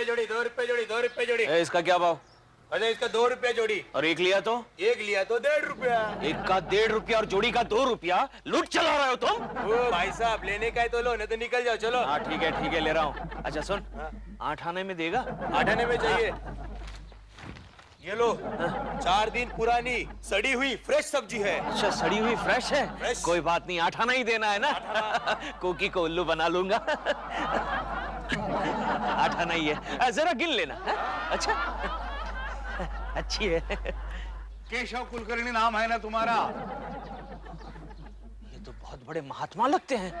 रुपए जोड़ी, 2 रुपए जोड़ी, 2 रुपए जोड़ी। इसका क्या भाव? अरे इसका 2 रुपए जोड़ी। और एक लिया तो? एक लिया तो 1.5 रुपया। एक का 1.5 रुपया और जोड़ी का 2 रुपया। लूट चला रहे हो तुम? ओ भाई साहब, लेने का है तो लो, नहीं तो निकल जाओ। चलो। हाँ ठीक है ले रहा हूँ। अच्छा सुन, 8 आने में देगा? 8 आने में चाहिए। ये लो, 4 दिन पुरानी सड़ी हुई फ्रेश सब्जी है। अच्छा, सड़ी हुई फ्रेश है? फ्रेश। कोई बात नहीं, 8 आना ही देना है ना। कोकी को उल्लू बना लूंगा। 8 आना ही है, जरा गिन लेना है? अच्छा, अच्छी है। केशव कुलकर्णी नाम है ना तुम्हारा? ये तो बहुत बड़े महात्मा लगते हैं।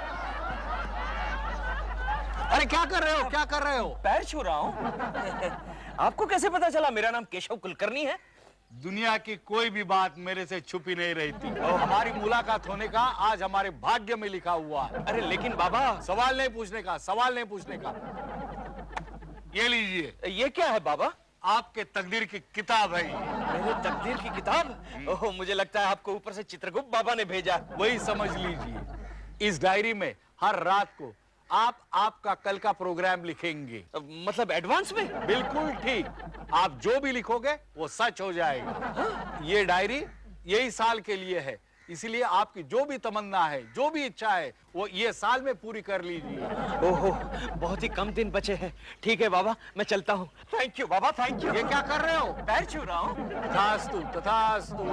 अरे क्या कर रहे हो, क्या कर रहे हो? पैर छू रहा हूँ। आपको कैसे पता चला मेरा नाम केशव कुलकर्णी है? दुनिया की कोई भी बात मेरे से छुपी नहीं रहती और हमारी मुलाकात होने का आज हमारे भाग्य में लिखा हुआ है। अरे लेकिन बाबा, सवाल नहीं पूछने का, सवाल नहीं पूछने का। ये लीजिए। ये क्या है बाबा? आपके तकदीर की किताब है। मेरे तकदीर की किताब? ओह, मुझे लगता है आपको ऊपर से चित्रगुप्त बाबा ने भेजा। वही समझ लीजिए। इस डायरी में हर रात को आप आपका कल का प्रोग्राम लिखेंगे। मतलब एडवांस में? बिल्कुल ठीक। आप जो भी लिखोगे वो सच हो जाएगा। ये डायरी यही साल के लिए है, इसलिए आपकी जो भी तमन्ना है, जो भी इच्छा है, वो ये साल में पूरी कर लीजिए। ओहो, बहुत ही कम दिन बचे हैं। ठीक है बाबा, मैं चलता हूँ। थैंक यू बाबा, थैंक यू। ये क्या कर रहे हो? पैर छू रहा हूँ। तथास्तु, तथास्तु।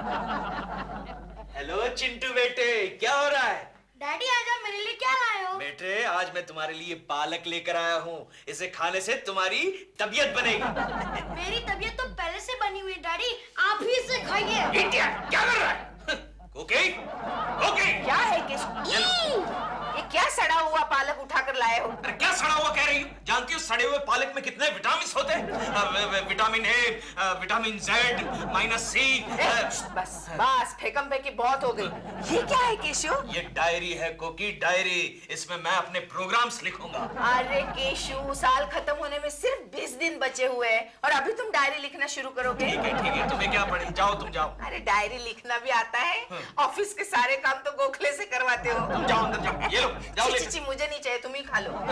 हेलो चिंटू बेटे, क्या हो रहा है? डैडी आज आप मेरे लिए क्या लाए हो? बेटे, आज मैं तुम्हारे लिए पालक लेकर आया हूँ। इसे खाने से तुम्हारी तबीयत बनेगी। मेरी तबीयत तो पहले से बनी हुई है डैडी, आप ही इसे खाइए। इडियट, क्या कर रहा है? Okay, okay. क्या है ये क्या सड़ा हुआ पालक उठाकर लाए हो? अरे क्या सड़ा हुआ कह रही हो? जानती हो सड़े हुए पालक में कितने विटामिन होते हैं? Vitamin A, vitamin Z, -C। बस फेकम फेंकी बहुत हो गई। ये क्या है केशव? ये डायरी है कोकी, डायरी। इसमें मैं अपने प्रोग्राम्स लिखूंगा। अरे केशव, साल खत्म होने में सिर्फ 20 दिन बचे हुए हैं और अभी तुम डायरी लिखना शुरू करोगे? ठीक है, तुम्हें क्या पड़ी? जाओ, तुम जाओ। अरे डायरी लिखना भी आता है? ऑफिस के सारे काम तो गोखले से करवाते हो। तुम जाओ अंदर, जाओ। ये लो, जाओ ले। ची, मुझे नहीं चाहिए, तुम ही खा लो।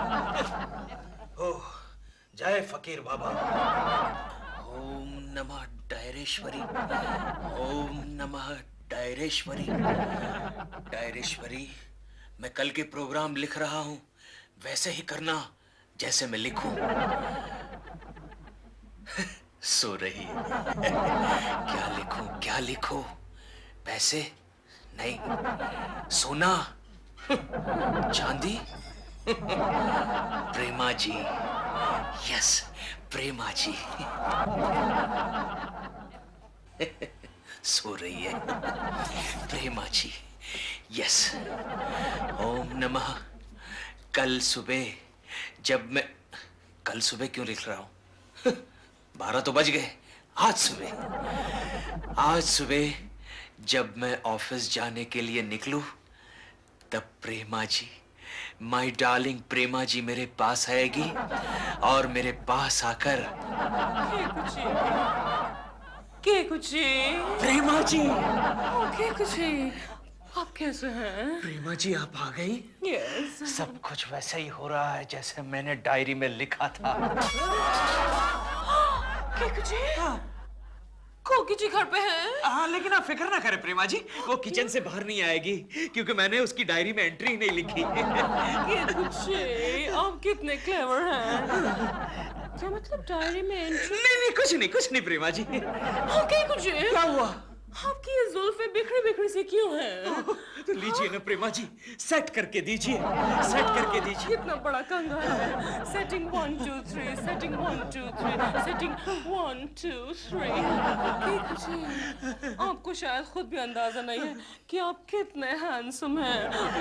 ओह, जय फकीर बाबा। ओम नमः डायरेश्वरी, ओम नमः डायरेश्वरी। डायरेश्वरी, मैं कल के प्रोग्राम लिख रहा हूँ, वैसे ही करना जैसे मैं लिखूं। सो रही है। क्या लिखूं? पैसे नहीं, सोना, चांदी, प्रेमा जी। यस, प्रेमा जी। सो रही है। प्रेमा जी, यस। ओम नमः। कल सुबह क्यों लिख रहा हूं? 12 तो बज गए। आज सुबह जब मैं ऑफिस जाने के लिए निकलूं, तब प्रेमा जी, माय डार्लिंग प्रेमा जी मेरे पास आएगी और मेरे पास आकर प्रेमा जी, आप कैसे हैं? प्रेमा जी आप आ गई? यस। सब कुछ वैसे ही हो रहा है जैसे मैंने डायरी में लिखा था। कोकी जी घर पे हैं? हाँ, लेकिन आप फिक्र ना करें प्रेमा जी, वो किचन से बाहर नहीं आएगी क्योंकि मैंने उसकी डायरी में एंट्री ही नहीं लिखी। आप कितने क्लेवर हैं। क्या मतलब डायरी में एंट्री? नहीं, कुछ नहीं प्रेमा जी। क्या हुआ? आपकी ये जुल्फें बिखरी सी क्यों हैं? तो लीजिए ना प्रेमा जी, सेट करके दीजिए। कितना बड़ा कंगा है। Setting 1 2 3, setting 1 2 3, setting 1 2 3। आपको शायद खुद भी अंदाजा नहीं है कि आप कितने हैंडसम हैं।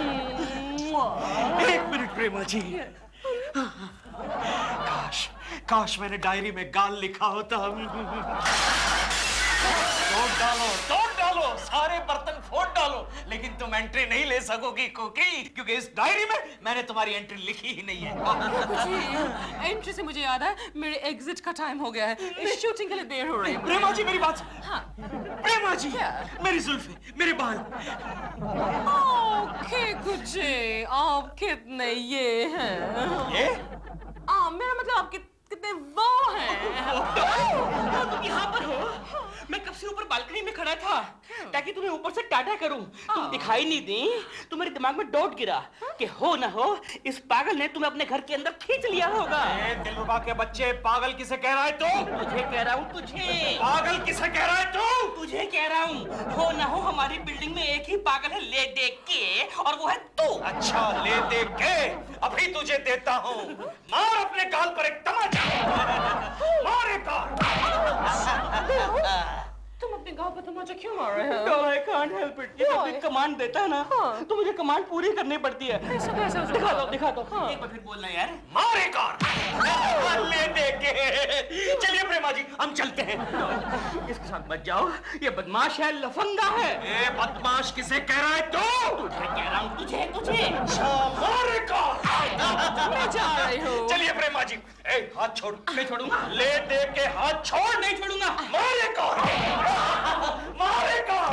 1 मिनट प्रेमा जी। काश मैंने डायरी में गाल लिखा होता। तोड़ डालो, सारे बर्तन फोड़ डालो, लेकिन तुम एंट्री नहीं ले सकोगी कोकी, क्योंकि इस डायरी में मैंने तुम्हारी एंट्री लिखी ही नहीं है। एंट्री से मुझे याद है, मेरे एग्जिट का टाइम हो गया है। शूटिंग के लिए देर हो रही है। प्रेमा जी मेरी बात। हाँ। प्रेमा जी, मेरी जुल्फे, मेरे बाल। ओके कुछ आप कितने ये हैं? ये? मेरा मतलब सकते वो हैं। तुम यहाँ पर हो? मैं कब से ऊपर बालकनी में खड़ा था ताकि तुम्हें ऊपर से टाटा करूं। तुम दिखाई नहीं दी तो मेरे दिमाग में डाउट गिरा कि हो ना हो इस पागल ने तुम्हें अपने घर के अंदर खींच लिया होगा। दिलरुबा के बच्चे, पागल किसे कह रहा है तू? तुझे कह रहा हूँ, तुझे। पागल किसे कह रहा है तू? तुझे कह रहा हूँ। हो ना हो हमारी बिल्डिंग में एक ही पागल है ले देख के, और वो है तू। अच्छा, ले देख के अभी तुझे देता हूँ। मार अपने गाल पर एक तमाचा। मार एक गाल। तुम अपने गाँव पर तमाचा क्यों मार रहे हो? No, I can't help it. ये जब कमांड देता है ना तो मुझे कमांड पूरी करनी पड़ती है। दिखा दो। एक बार फिर बोलना यार। मार एक और। ले दे के। चलिए प्रेमा जी, हम चलते हैं। इसके साथ मत जाओ, ये बदमाश है, लफंगा है। ए बदमाश किसे कह रहा है तू? तुझे कह रहा हूँ, तुझे। मार एक और। मैं जा रही हूँ। चलिए प्रेमा जी। ए, हाथ छोड़। नहीं छोड़ूंगा। ले दे के हाथ छोड़। नहीं छोड़ूंगा। मार एक और। मार एक और।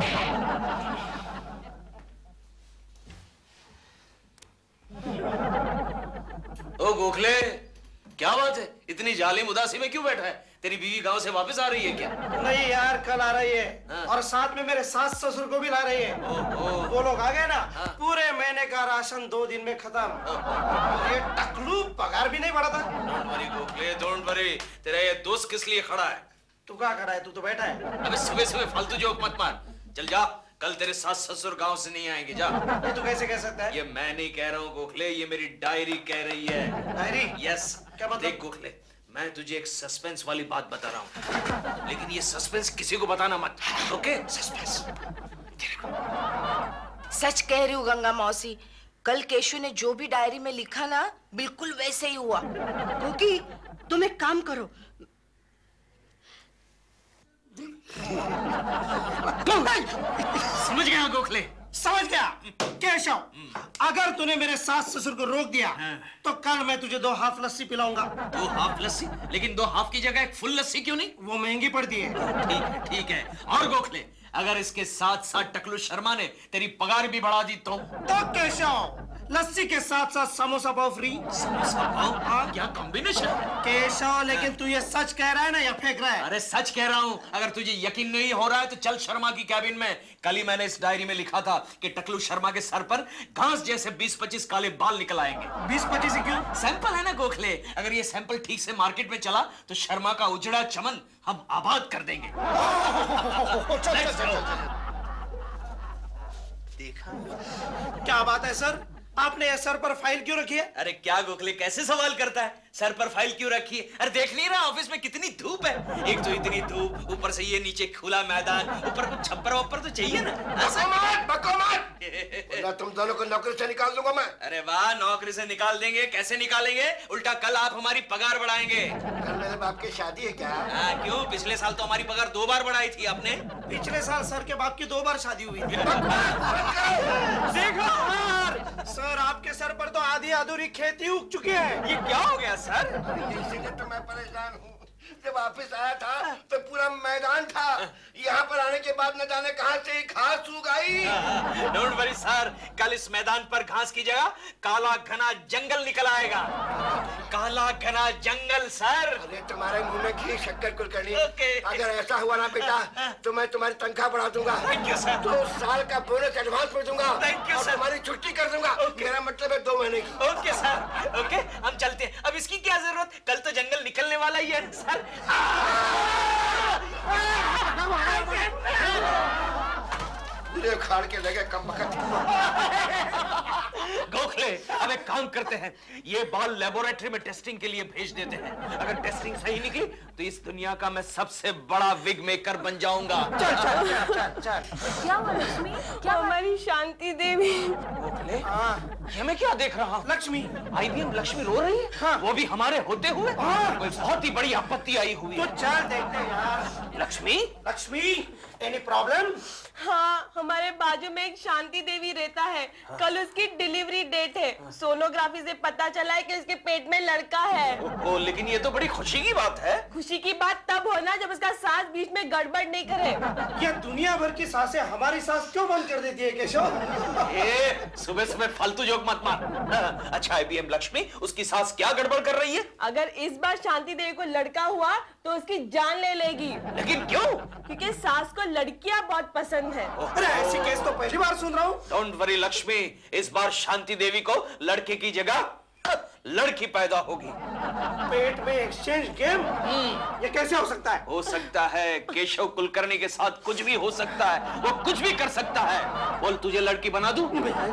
ओ गोखले, क्या बात है? इतनी जालिम उदासी में क्यों बैठा है? तेरी बीवी गांव से वापस आ रही है क्या? नहीं यार, कल आ रही है। हाँ। और साथ में मेरे सास ससुर को भी ला रही है। वो लोग आ गए ना, पूरे महीने का राशन 2 दिन में खत्म। ये टकलू पगार भी नहीं बढ़ा था। Don't worry Gokhale, don't worry. तेरा ये दोस्त किस लिए खड़ा है? तू क्या कर रहा है? तू तो बैठा है। अबे सुबह सुबह फालतू जोक मत मार। चल जा, कल तेरे सास ससुर गांव से नहीं आएंगे। जा। ये तू कैसे कह सकता है? ये मैं नहीं कह रहा हूँ गोखले, ये मेरी डायरी कह रही है। डायरी? यस। क्या मतलब? देख गोखले, मैं तुझे एक सस्पेंस वाली बात बता रहा हूँ, लेकिन ये सस्पेंस किसी को बताना मत। ओके? सस्पेंस। सच कह रही हूँ गंगा मौसी, कल केशव ने जो भी डायरी में लिखा ना बिल्कुल वैसे ही हुआ। क्योंकि तुम एक काम करो, समझ गया गोखले? समझ गया केशव। अगर तूने मेरे सास ससुर को रोक दिया तो कल मैं तुझे 2 हाफ लस्सी पिलाऊंगा। 2 हाफ लस्सी? लेकिन 2 हाफ की जगह एक फुल लस्सी क्यों नहीं? वो महंगी पड़ती है। ठीक है। और गोखले, अगर इसके साथ साथ टकलू शर्मा ने तेरी पगार भी बढ़ा दी तो केशव, लस्सी के साथ साथ समोसा पाव फ्री। समोसा पाव? हाँ, क्या कॉम्बिनेशन है केशव, लेकिन तू ये सच कह रहा है ना या फेंक रहा है? अरे सच कह रहा हूँ। अगर तुझे यकीन नहीं हो रहा है तो चल शर्मा की कैबिन में। कल ही मैंने इस डायरी में लिखा था कि टकलू शर्मा के सर पर घास जैसे 20-25 काले बाल निकल आएंगे। 20-25 क्यों? सैंपल है ना गोखले। अगर ये सैंपल ठीक से मार्केट में चला तो शर्मा का उजड़ा चमन हम आबाद कर देंगे। देखा? क्या बात है सर, आपने ये सर पर फाइल क्यों रखी है? अरे क्या गोखले, कैसे सवाल करता है? सर पर फाइल क्यों रखी है? अरे देख नहीं रहा ऑफिस में कितनी धूप है? एक तो इतनी धूप, ऊपर से ये नीचे खुला मैदान, ऊपर कुछ छप्पर वप्पर तो चाहिए ना। बको मत। तुम दोनों को नौकरी से निकाल दूंगा मैं। अरे वाह, नौकरी से निकाल देंगे? कैसे निकालेंगे? उल्टा कल आप हमारी पगार बढ़ाएंगे। कल मेरे बाप की शादी है क्या? क्यों? पिछले साल तो हमारी पगार 2 बार बढ़ाई थी आपने। पिछले साल सर के बाप की 2 बार शादी हुई थी। देखो सर, आपके सर पर तो आधी अधूरी खेती उग चुकी है। ये क्या हो गया सर? इसीलिए तो मैं परेशान हूँ। जब वापस आया था तो पूरा मैदान था, यहाँ पर आने के बाद न जाने कहां से घास उग आई। डोंट वरी सर, कल इस मैदान पर घास की जगह काला घना जंगल निकल आएगा। काला घना जंगल सर। अरे तुम्हारे मुंह में घी शक्कर कुलकर्णी। Okay. अगर ऐसा हुआ ना बेटा तो मैं तुम्हारी तनख्वाह बढ़ा दूंगा। Thank you, sir. 2 साल का बोनस एडवांस में दूंगा। Thank you, और sir. तुम्हारी छुट्टी कर दूंगा। मेरा मतलब है 2 महीने की। ओके सर, ओके, हम चलते हैं। अब इसकी क्या जरूरत? कल तो जंगल निकलने वाला ही है सर। पूरे खाड़ के लगे कम बखत। गोखले, अब एक काम करते हैं, ये बाल लेबोरेटरी में टेस्टिंग के लिए भेज देते हैं। अगर टेस्टिंग सही निकली तो इस दुनिया का मैं सबसे बड़ा विग मेकर बन जाऊंगा। चल। क्या हुआ लक्ष्मी? क्या हमारी शांति देवी? गोखले, ये मैं क्या देख रहा हूँ? लक्ष्मी। IBM लक्ष्मी रो रही है? हाँ। वो भी हमारे होते हुए? कोई बहुत ही बड़ी आपत्ति आई हुई तो है। चल देखते हैं यार। लक्ष्मी? Lakshmi, any problem? हाँ, हमारे बाजू में एक शांति देवी रहता है। कल उसकी डिलीवरी डेट है। सोनोग्राफी से पता चला है कि उसके पेट में लड़का है। ओ, लेकिन ये तो बड़ी खुशी की बात है। खुशी की बात तब होना जब उसका सास बीच में गड़बड़ नहीं करे। ये दुनिया भर की सांसें हमारी सांस क्यों बंद कर देती है केशव? सुबह सुबह फालतू जोक मत मार। अच्छा IBM लक्ष्मी, उसकी सास क्या गड़बड़ कर रही है? अगर इस बार शांति देवी को लड़का हुआ तो उसकी जान ले लेगी। लेकिन क्यों? क्योंकि सास को लड़कियां बहुत पसंद है। अरे ऐसी केस तो पहली बार सुन रहा हूँ। डोंट वरी लक्ष्मी, इस बार शांति देवी को लड़के की जगह लड़की पैदा होगी। पेट में एक्सचेंज गेम? ये कैसे हो सकता है? हो सकता है, केशव कुलकर्णी के साथ कुछ भी हो सकता है, वो कुछ भी कर सकता है। बोल, तुझे लड़की बना दूं?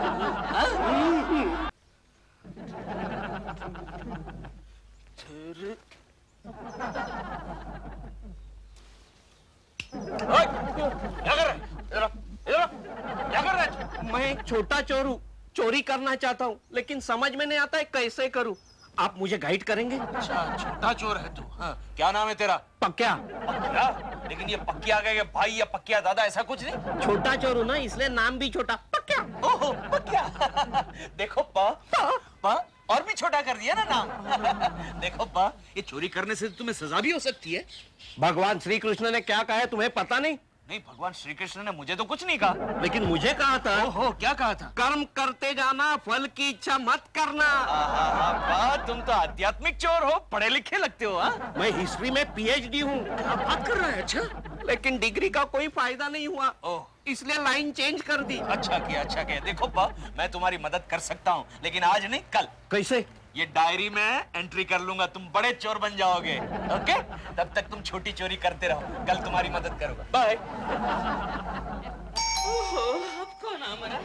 क्या कर रहा है? क्या कर रहा है? मैं एक छोटा चोर हूँ, चोरी करना चाहता हूँ, लेकिन समझ में नहीं आता है कैसे करूँ। आप मुझे गाइड करेंगे? अच्छा, छोटा चोर है तू। हाँ, क्या नाम है तेरा? पक्या। पक्या? लेकिन ये पक्या के भाई या पक्या दादा ऐसा कुछ नहीं? छोटा चोर हूँ ना, इसलिए नाम भी छोटा, पक्या। ओहो, पक्या। देखो पा और भी छोटा कर दिया ना नाम। देखो पा, ये चोरी करने से तुम्हें सजा भी हो सकती है। भगवान श्री कृष्ण ने क्या कहा है तुम्हें पता नहीं? नहीं, भगवान श्री कृष्ण ने मुझे तो कुछ नहीं कहा। लेकिन मुझे कहा था। ओहो, क्या कहा था? कर्म करते जाना, फल की इच्छा मत करना। तुम तो आध्यात्मिक चोर हो, पढ़े लिखे लगते हो। मैं हिस्ट्री में PhD हूँ। क्या बात कर रहा है? अच्छा, लेकिन डिग्री का कोई फायदा नहीं हुआ, इसलिए लाइन चेंज कर दी। अच्छा किया। देखो पा, मैं तुम्हारी मदद कर सकता हूँ, लेकिन आज नहीं, कल। कैसे? ये डायरी में एंट्री कर लूंगा, तुम बड़े चोर बन जाओगे। ओके? तब तक तुम छोटी चोरी करते रहो, कल तुम्हारी मदद करूंगा। बाय। अब कौन आ मरा?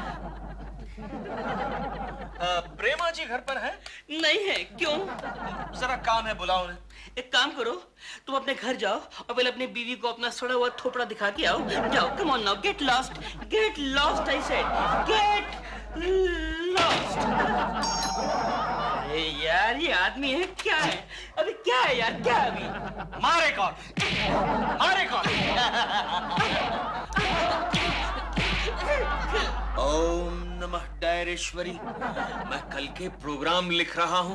प्रेमा जी घर पर है? नहीं है। क्यों? जरा काम है, बुलाओ उन्हें। एक काम करो, तुम अपने घर जाओ और पहले अपनी बीवी को अपना सड़ा हुआ थोपड़ा दिखा के आओ। जाओ, come on now, get lost I said, get lost. अरे यार, ये आदमी है क्या है? अभी क्या है यार, क्या है अभी? मारे कौन? ओम नमः डायरेश्वरी। मैं कल के प्रोग्राम लिख रहा हूँ।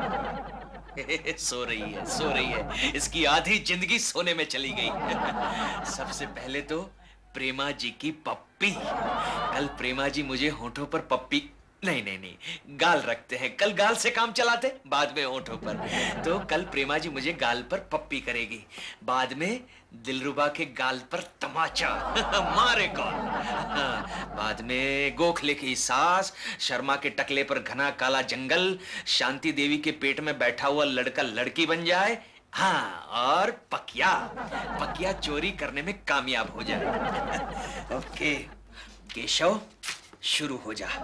सो रही है। इसकी आधी जिंदगी सोने में चली गई। सबसे पहले तो प्रेमा जी की पप्पी। कल प्रेमा जी मुझे होठों पर पप्पी नहीं, गाल रखते हैं। कल गाल से काम चलाते, बाद में होठों पर। तो कल प्रेमा जी मुझे गाल पर पप्पी करेगी, बाद में दिलरुबा के गाल पर तमाचा। मारे कौन? बाद में गोखले की सास, शर्मा के टकले पर घना काला जंगल, शांति देवी के पेट में बैठा हुआ लड़का लड़की बन जाए। हाँ, और पकिया चोरी करने में कामयाब हो जाए। ओके केशव, शुरू हो जा।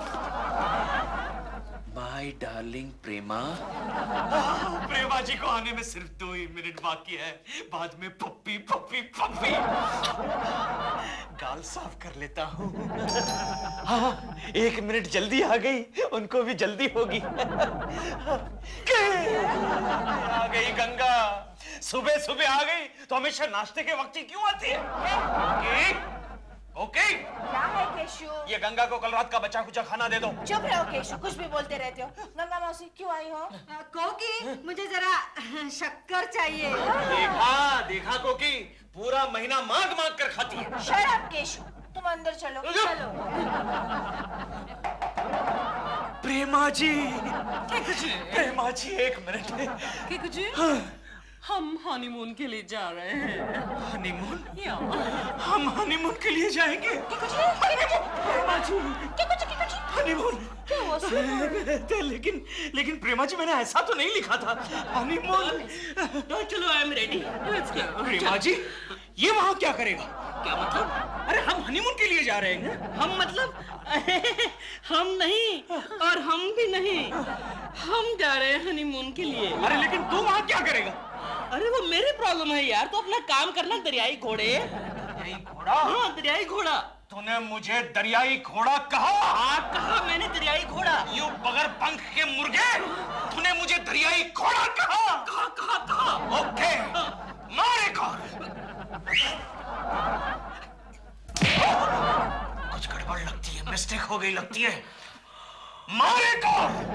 माय डार्लिंग प्रेमा। प्रेमा जी को आने में सिर्फ 2 ही मिनट बाकी है, बाद में पप्पी। गाल साफ कर लेता हूँ। हाँ, 1 मिनट जल्दी आ गई, उनको भी जल्दी होगी। आ गई गंगा, सुबह आ गई तो हमेशा नाश्ते के वक्त ही क्यों आती है? ओके? क्या है केशु? ये गंगा को कल रात का बचा कुचा खाना दे दो। चुप रहो केशु, कुछ भी बोलते रहते हो। गंगा मौसी क्यों आई हो? कोकी, मुझे जरा शक्कर चाहिए। देखा कोकी, पूरा महीना मांग कर खाती है। शट अप केशु, तुम अंदर चलो। प्रेमा जी, 1 मिनट। हम हनीमून के लिए जा रहे हैं। हनीमून? हम हनीमून के लिए जाएंगे? प्रेमा जी, हनीमून? लेकिन प्रेमा जी, मैंने ऐसा तो नहीं लिखा था हनीमून। चलो, आई एम रेडी। प्रेमा जी, ये वहाँ क्या करेगा? क्या मतलब? अरे हम हनीमून के लिए जा रहे हैं। हम मतलब? हम नहीं और हम भी नहीं, हम जा रहे हैं हनीमून के लिए। अरे लेकिन तू वहाँ क्या करेगा? अरे वो मेरी प्रॉब्लम है यार, तो अपना काम करना। दरियाई घोड़े। दरियाई घोड़ा? हाँ, दरियाई घोड़ा। तूने मुझे दरियाई घोड़ा कहा? हाँ, कहा मैंने दरियाई घोड़ा। यू बगैर पंख के मुर्गे, तूने मुझे दरियाई घोड़ा कहा? कहा। ओके, मारे कौन? कुछ गड़बड़ लगती है, मिस्टेक हो गई लगती है। मारे कौन?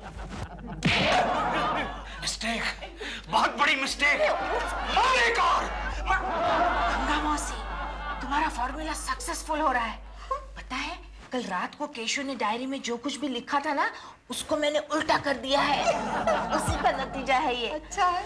मिस्टेक, बहुत बड़ी मिस्टेक। मारे कौन? गंगा मौसी, तुम्हारा फॉर्मूला सक्सेसफुल हो रहा है। पता है, कल रात को केशव ने डायरी में जो कुछ भी लिखा था ना, उसको मैंने उल्टा कर दिया है। उसी का नतीजा है ये। अच्छा है।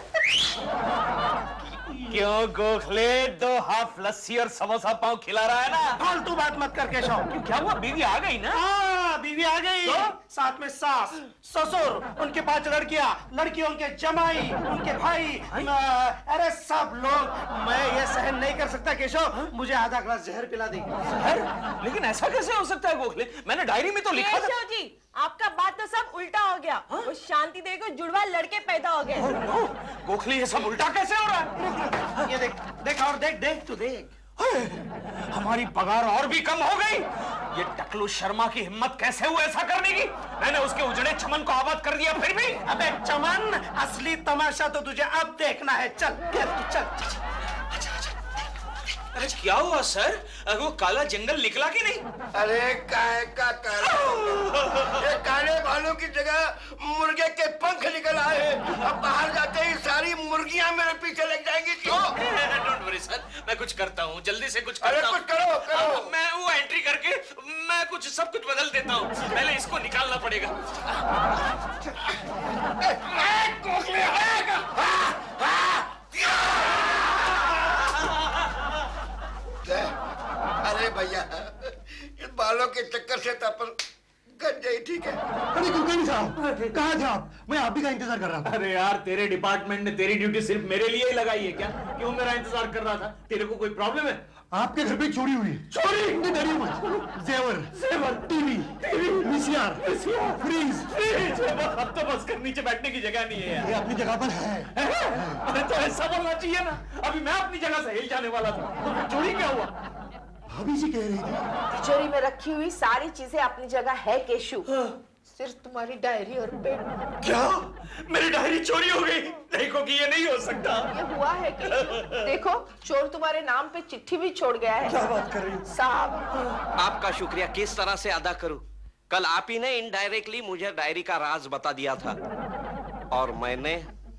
क्यों गोखले 2 हाफ लस्सी और समोसा पाव खिला रहा है ना? फालतू बात मत कर केशव। क्यों, क्या हुआ? बीवी आ गई ना? हाँ, बीवी आ गई तो? साथ में सास, ससुर, उनके 5 लड़कियां, लड़कियों के जमाई, उनके भाई, अरे सब लोग। मैं ये सहन नहीं कर सकता केशव, मुझे आधा ग्लास जहर पिला दी। जहर? लेकिन ऐसा कैसे हो सकता है गोखले? मैंने डायरी में तो लिखा था। केशव जी, आपका बात तो सब उल्टा हो गया। वो शांति देवी को जुड़वा लड़के पैदा हो गए। गोखले, ये सब उल्टा कैसे हो रहा है? ये देख, देख और देख, देख तू देख। हमारी पगार और भी कम हो गई। ये टकलू शर्मा की हिम्मत कैसे हुई ऐसा करने की? मैंने उसके उजड़े चमन को आबाद कर दिया, फिर भी। अबे चमन, असली तमाशा तो तुझे अब देखना है। चल चल। अरे क्या हुआ सर? वो काला जंगल निकला कि नहीं? अरे काय का काला, ये काले बालों की जगह मुर्गे के पंख निकल आए। अब बाहर जाते ही सारी मुर्गियां मेरे पीछे लग जाएंगी। क्यों? डोंट वरी सर, मैं कुछ करता हूँ, जल्दी से कुछ करता हूँ। कुछ करो। मैं वो एंट्री करके मैं सब कुछ बदल देता हूँ। पहले इसको निकालना पड़ेगा। अरे भैया, इन बालों के चक्कर से तो अपन गंज गई। ठीक है। अरे कुलकर्णी साहब, कहाँ थे आप? मैं आप ही का इंतजार कर रहा था। अरे यार, तेरे डिपार्टमेंट ने तेरी ड्यूटी सिर्फ मेरे लिए ही लगाई है क्या? क्यों मेरा इंतजार कर रहा था? तेरे को कोई प्रॉब्लम है? आपके घर पे चोरी हुई। चोरी? डरिए मत। जेवर, टीवी, वीसीआर, फ्रीज। अब तो बस कर, नीचे बैठने की जगह नहीं है यार। ये अपनी जगह पर है। अरे तो ऐसा बोलना चाहिए ना। अभी मैं अपनी जगह से हिल जाने वाला था, तो फिर चोरी क्या हुआ? भाभी जी कह रही थी तिजोरी में रखी हुई सारी चीजें अपनी जगह है केशव। सिर्फ तुम्हारी डायरी और पेन। क्या? मेरी डायरी चोरी हो गई? देखो कि ये नहीं हो सकता। ये हुआ है केशव। देखो, चोर तुम्हारे नाम पे चिट्ठी भी छोड़ गया है। क्या बात कर रही हो साहब? आपका शुक्रिया किस तरह से अदा करूं? कल आप ही ने इनडायरेक्टली मुझे डायरी का राज बता दिया था और मैंने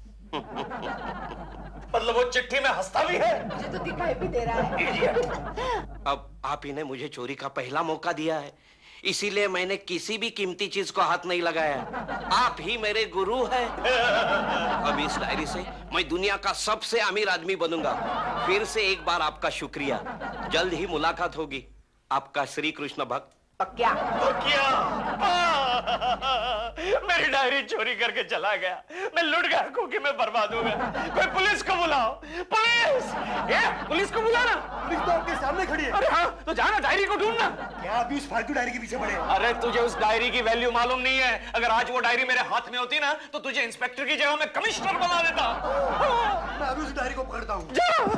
मतलब वो चिट्ठी में हंसता भी है? मुझे तो दिखाई भी दे रहा है। अब आप ही ने मुझे चोरी का पहला मौका दिया है, इसीलिए मैंने किसी भी कीमती चीज को हाथ नहीं लगाया। आप ही मेरे गुरु हैं। अब इस डायरी से मैं दुनिया का सबसे अमीर आदमी बनूंगा। फिर से एक बार आपका शुक्रिया। जल्द ही मुलाकात होगी। आपका श्री कृष्ण भक्त। पक्या। मेरी डायरी चोरी करके चला गया। मैं लुट गया, क्योंकि मैं बर्बाद हो गया। कोई पुलिस को बुलाओ। पुलिस को बुलाना। पुलिस तो आपके सामने खड़ी है। अरे हाँ, तो जाना डायरी को ढूंढना। क्या अभी उस फालतू डायरी के पीछे पड़े? अरे तुझे उस डायरी की वैल्यू मालूम नहीं है। अगर आज वो डायरी मेरे हाथ में होती ना, तो तुझे इंस्पेक्टर की जगह में कमिश्नर बना देता। मैं अभी उस डायरी को पकड़ता हूँ।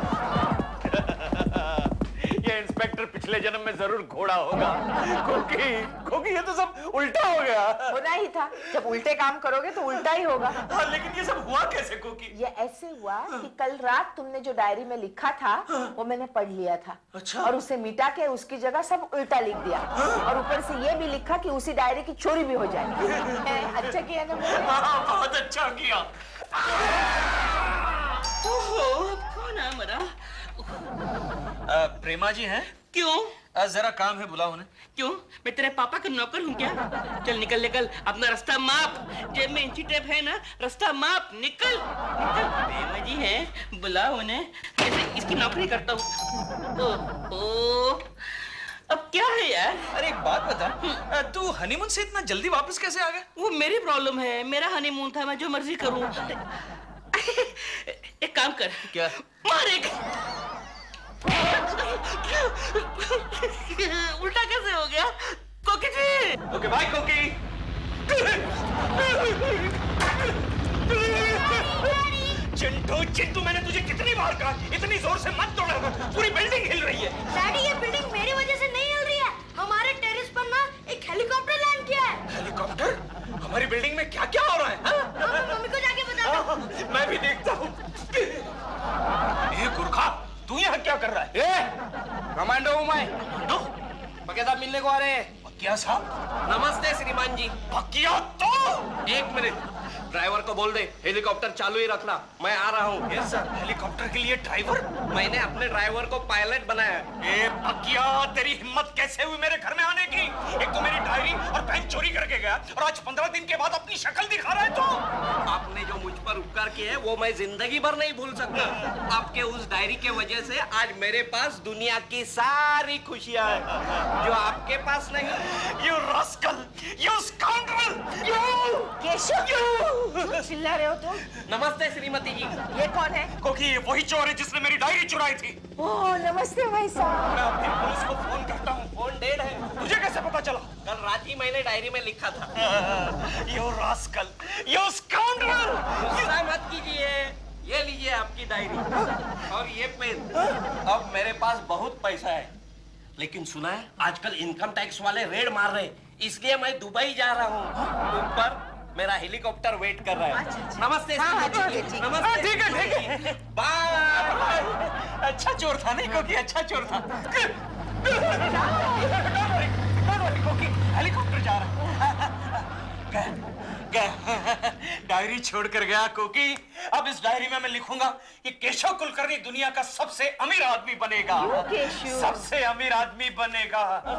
ये इंस्पेक्टर पिछले जन्म में जरूर घोड़ा होगा, क्योंकि ये तो सब उल्टा हो गया। होना ही था। जब उल्टे काम करोगे तो उल्टा ही होगा। हाँ, लेकिन ये सब हुआ कैसे कोकी? ये ऐसे हुआ कि कल रात तुमने जो डायरी में लिखा था वो मैंने पढ़ लिया था। अच्छा। और उसे मिटा के उसकी जगह सब उल्टा लिख दिया। और ऊपर से ये भी लिखा कि उसी डायरी की चोरी भी हो जाए। अच्छा किया ना मैंने? हाँ, बहुत अच्छा किया। कौन है मेरा? प्रेमा जी हैं? क्यों? जरा काम है, बुलाओ उन्हें। क्यों? मैं तेरे पापा का नौकर हूँ क्या? चल निकल निकल, अपना रास्ता माप। जेब में इंची टेप है ना, रास्ता माप। निकल निकल। प्रेमा जी हैं, बुलाओ उन्हें। इसकी नौकरी करता हूँ। ओह, अब क्या है यार? अरे एक बात बता, तू हनीमून से इतना जल्दी वापस कैसे आ गया? वो मेरी प्रॉब्लम है। मेरा हनीमून था, मैं जो मर्जी करूँ। एक काम कर। क्या? मार एक। उल्टा कैसे हो गया? कोकी जी। ओके बाय कोकी। चिंटू, मैंने तुझे कितनी बार कहा, इतनी जोर से मत तोड़ा, पूरी बिल्डिंग हिल रही है। डैडी, ये बिल्डिंग मेरी वजह से नहीं हिल रही है। हमारे टेरेस पर ना एक हेलीकॉप्टर लैंड किया है। हेलीकॉप्टर? हमारी बिल्डिंग में क्या क्या हो रहा है? मैं मम्मी को जाके बताता हूँ। मैं भी देखता हूँ। गुरखा, तू यहाँ क्या कर रहा है? कमांडो हूँ मैं। कमांडो? पक्या साहब मिलने को आ रहे हैं। पक्या साहब? नमस्ते श्रीमान जी। पक्या तो? एक मिनट। ड्राइवर को बोल दे हेलीकॉप्टर चालू ही रखना, मैं आ रहा हूँ। Yes sir. हेलीकॉप्टर के लिए ड्राइवर? मैंने अपने ड्राइवर को पायलट बनाया। ए पकिया, तेरी हिम्मत कैसे हुई मेरे घर में आने की? एक तो मेरी डायरी और पेन चोरी करके गया और आज 15 दिन के बाद अपनी शक्ल दिखा रहा है तो। आपने जो मुझ पर उपकार किए हैं वो मैं जिंदगी भर नहीं भूल सकता। आपके उस डायरी के वजह से आज मेरे पास दुनिया की सारी खुशियां हैं जो आपके पास नहीं। You rascal! You scoundrel! Keshav, क्यों चिल्ला रहे हो तुम? नमस्ते श्रीमती जी। ये कौन है? क्योंकि ये वही चोर है जिसने मेरी डायरी चुराई थी। ओह नमस्ते भाई साहब। मैं अपनी पुलिस को फोन करता हूँ। फोन डेड है। तुझे कैसे पता चला? कल रात ही मैंने डायरी में लिखा था। You rascal! You scoundrel! गुस्सा मत कीजिए, ये लीजिए आपकी डायरी और ये पेन। अब मेरे पास बहुत पैसा है, लेकिन सुना है आजकल इनकम टैक्स वाले रेड मार रहे, इसलिए मैं दुबई जा रहा हूँ। ऊपर मेरा हेलीकॉप्टर वेट कर रहा है। नमस्ते। नमस्ते। ठीक है। बाय। अच्छा चोर था नहीं क्योंकि अच्छा चोर था। क्योंकि हेलीकॉप्टर जा रहा है। डायरी छोड़कर गया क्योंकि अब इस डायरी में मैं लिखूंगा कि केशव कुलकर्णी दुनिया का सबसे अमीर आदमी बनेगा। सबसे अमीर आदमी बनेगा।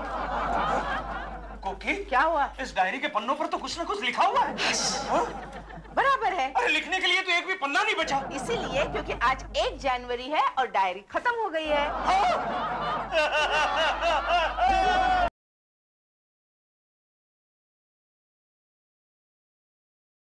कोकी क्या हुआ? इस डायरी के पन्नों पर तो कुछ ना कुछ लिखा हुआ है। बराबर है। अरे लिखने के लिए तो एक भी पन्ना नहीं बचा। इसीलिए क्योंकि आज 1 जनवरी है और डायरी खत्म हो गई है।